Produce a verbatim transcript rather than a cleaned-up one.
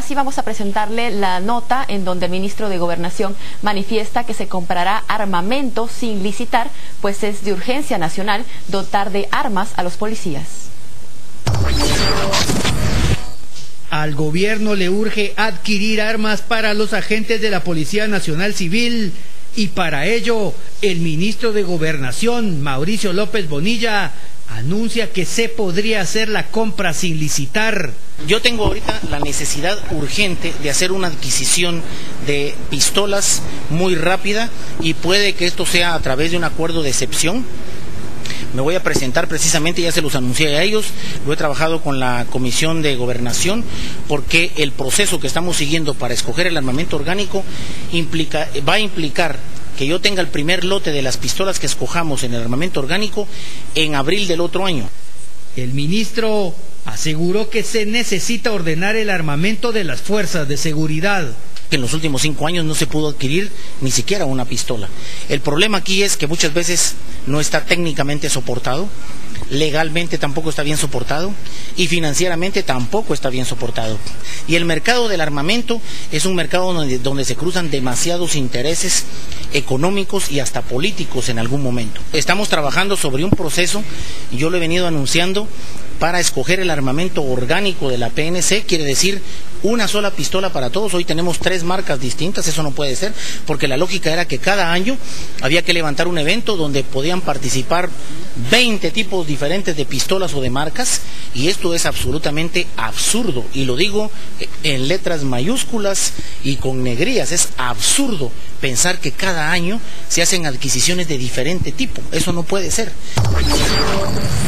sí vamos a presentarle la nota en donde el ministro de Gobernación manifiesta que se comprará armamento sin licitar, pues es de urgencia nacional dotar de armas a los policías. Al gobierno le urge adquirir armas para los agentes de la Policía Nacional Civil y para ello el ministro de Gobernación, Mauricio López Bonilla, anuncia que se podría hacer la compra sin licitar. Yo tengo ahorita la necesidad urgente de hacer una adquisición de pistolas muy rápida y puede que esto sea a través de un acuerdo de excepción. Me voy a presentar precisamente, ya se los anuncié a ellos, lo he trabajado con la Comisión de Gobernación, porque el proceso que estamos siguiendo para escoger el armamento orgánico implica, va a implicar que yo tenga el primer lote de las pistolas que escojamos en el armamento orgánico en abril del otro año. El ministro aseguró que se necesita ordenar el armamento de las fuerzas de seguridad. Que en los últimos cinco años no se pudo adquirir ni siquiera una pistola. El problema aquí es que muchas veces no está técnicamente soportado, legalmente tampoco está bien soportado y financieramente tampoco está bien soportado. Y el mercado del armamento es un mercado donde, donde se cruzan demasiados intereses económicos y hasta políticos en algún momento. Estamos trabajando sobre un proceso, y yo lo he venido anunciando, para escoger el armamento orgánico de la P N C, quiere decir una sola pistola para todos. Hoy tenemos tres marcas distintas, eso no puede ser, porque la lógica era que cada año había que levantar un evento donde podían participar veinte tipos diferentes de pistolas o de marcas, y esto es absolutamente absurdo, y lo digo en letras mayúsculas y con negrías, es absurdo pensar que cada año se hacen adquisiciones de diferente tipo, eso no puede ser.